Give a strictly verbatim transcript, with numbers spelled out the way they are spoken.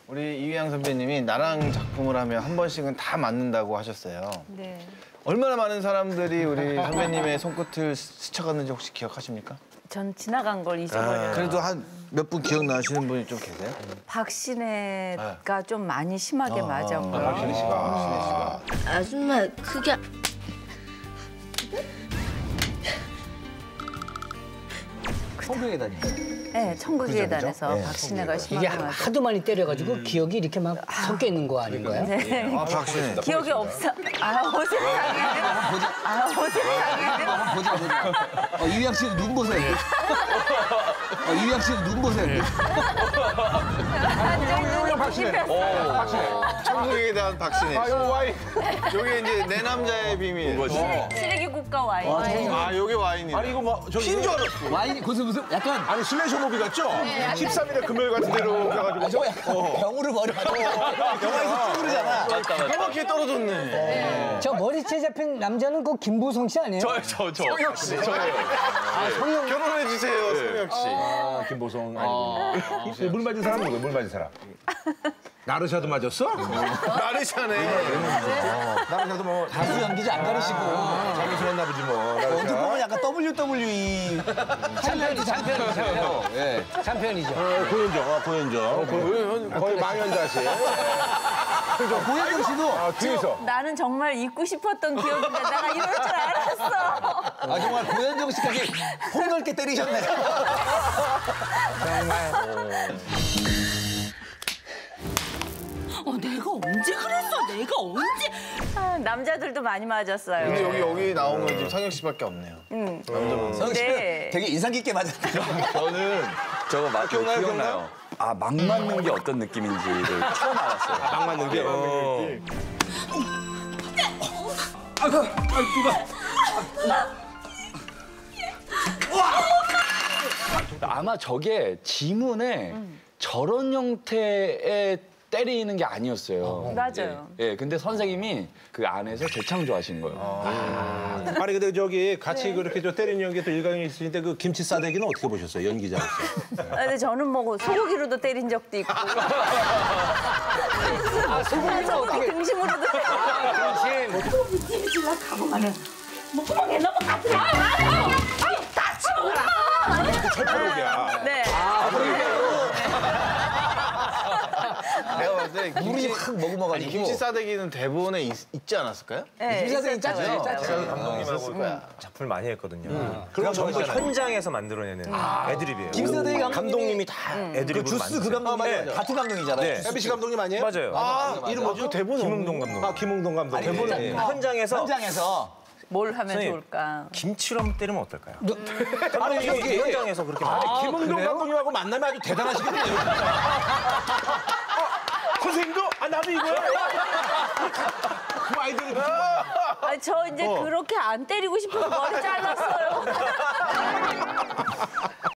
우리 이휘양 선배님이 나랑 작품을 하면 한 번씩은 다 맞는다고 하셨어요. 네. 얼마나 많은 사람들이 우리 선배님의 손끝을 스쳐갔는지 혹시 기억하십니까? 전 지나간 걸 잊어버려요. 아, 그래도 한 몇 분 기억나시는 분이 좀 계세요? 박신혜가 좀 많이 심하게 맞았고요. 박신혜 씨가. 박신혜 씨가. 아줌마 그게 성경에 다니. 네, 천국의 계단에서 네, 박신혜가 심하게 이게 맞았고. 하도 많이 때려가지고 기억이 이렇게 막 섞여 있는 거 아닌가요? 네. 아, 박신혜. 기억이 없어. 아, 어색하게. 아, 어색하게. 보자 보자. 어, 이휘양 씨 눈 보세요. 어, 이휘양 씨 눈 보세요. 완전히 눈이 뒤집혔어요. 박신혜. 천국에 대한 박신혜. 아, 요거 와인. 요게 이제 내 남자의 비밀. 쓰레기 국가 와인. 아, 요게 와인이네. 아니 이거 뭐 저기 흰줄 알았어. 와인이 무슨 무슨 약간 아니 슬래셔 무비 같죠? 십삼 일의 금요일 같은 데로 가가지고 아, 저거 약간 병으로 머리 맞아. 영화에서 찌그러잖아. 까맣게 떨어졌네. 저 머리채 잡힌 남자는 그 김보성 씨 아니에요? 저요, 저, 저. 성혁 씨. 아, 성형. 결혼해 주세요, 성혁 씨. 아, 김보성 아니고 물 맞은 사람 누구야? 물 맞은 사람. 나르샤도 맞았어? 나르샤네. 나르샤도 뭐 가수 연기자 안 가르시고. 잘못 했나 보지 뭐. 언뜻 나르샤. 보면 약간 더블유더블유이 챔피언이 챔피언이죠. 예. 챔피언이죠. 어, 고현정, 어, 고현정. 거의 망연자실. 고현정 씨도 아, 뒤에서. 나는 정말 잊고 싶었던 기억인데 내가 이럴 줄 알았어. 아 정말 고현정 씨까지 폭넓게 때리셨네. 어 내가 언제 그랬어? 내가 언제? 아, 남자들도 많이 맞았어요. 근데 여기 여기 나온 건 지금 성혁 씨밖에 없네요. 응. 성씨 네. 되게 인상 깊게 맞았네요. 저는 저거 맞 기억나요, 기억나요. 아, 막 맞는 게 어떤 느낌인지를 처음 알았어요. 딱 맞는 게. 어. 아마 저게 지문에 저런 형태의 때리는 게 아니었어요. 맞아요. 예, 예, 근데 선생님이 그 안에서 재창조하신 거예요. 아니 근데 저기 같이 그렇게 저 때리는 연기 또 일광이 있으신데 그 김치 싸대기는 어떻게 보셨어요? 연기자로서. 아, 근데 저는 뭐 소고기로도 때린 적도 있고. 아, 소고기 등심으로도 때린 적도 있고. 찜질라 가보면은 목구멍에 너무 같이 나. 아유 다치고 가. 철저하게야. 네. 내가 봤을 때 물이 김치, 확 머금어가지고. 김치 싸대기는 대본에 있, 있지 않았을까요? 네, 김사장이 있었죠. 짜죠. 짜죠. 감독님하고 거야. 작품을 많이 했거든요. 음. 그럼 전부 현장에서 만들어내는 애드립이에요. 김사장이 감독님이 다 애드립으로 그 주스 그 만드세요. 감독님 네. 같은 감독이잖아요. 네. 엠비씨 감독님 아니에요? 맞아요. 아, 이름 뭐죠? 대본 김웅동 감독. 아, 김웅동 감독. 대본에 네. 현장에서 현장에서 뭘 하면 선생님. 좋을까? 김치로 한번 때리면 어떨까요? 아니 여기 현장에서 그렇게 만들어요. 김웅동 감독님하고 만나면 아주 대단하시거든요. 어, 선생님도? 아 나도 이거야? 그 아이들은 아, 저 이제 그렇게 안 때리고 싶어서 머리 잘랐어요.